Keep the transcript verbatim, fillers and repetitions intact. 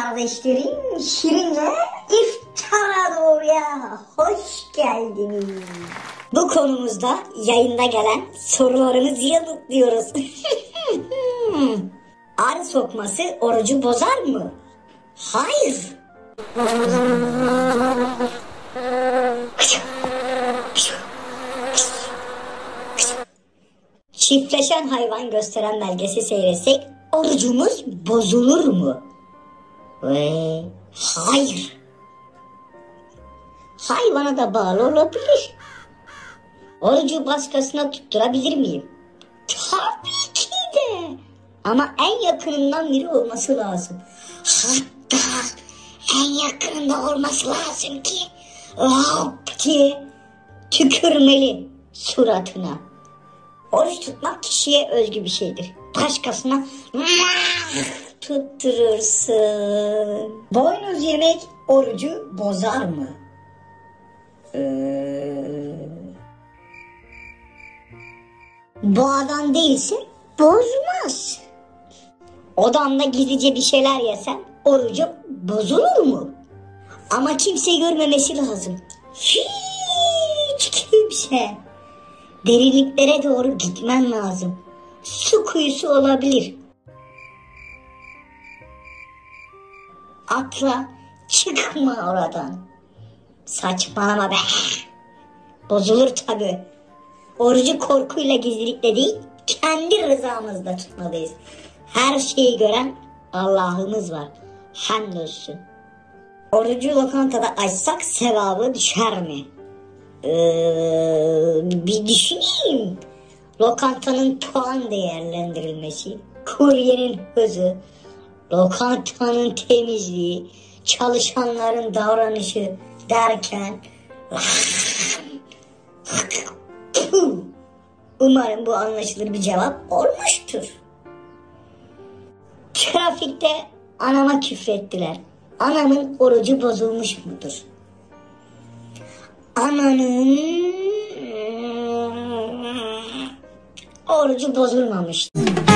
kardeşlerim, Şirin'le iftara doğruya hoş geldiniz. Bu konumuzda yayında gelen sorularımızı yanıtlıyoruz. Arı sokması orucu bozar mı? Hayır. Çiftleşen hayvan gösteren belgesi seyretsek orucumuz bozulur mu? Ve hayır. Hayvana da bağlı olabilir. Orucu başkasına tutturabilir miyim? Tabii ki de. Ama en yakınından biri olması lazım. Hatta en yakınında olması lazım ki hop diye tükürmeli suratına. Oruç tutmak kişiye özgü bir şeydir. Başkasına tutturursun. Boynuz yemek orucu bozar mı? Ee, boğadan değilse bozmaz. Odamda gizlice bir şeyler yesem orucu bozulur mu? Ama kimse görmemesi lazım. Hiç kimse. Derinliklere doğru gitmen lazım. Su kuyusu olabilir. Atla, çıkma oradan. Saçmalama be. Bozulur tabii. Orucu korkuyla, gizlilikle değil, kendi rızamızla tutmalıyız. Her şeyi gören Allah'ımız var. Hamdolsun. Orucu lokantada açsak sevabı düşer mi? Ee, bir düşüneyim. Lokantanın puan değerlendirilmesi, kuryenin hızı, lokantanın temizliği, çalışanların davranışı derken umarım bu anlaşılır bir cevap olmuştur. Trafikte anama küfrettiler. Anamın orucu bozulmuş mudur? Ananın orucu bozulmamış.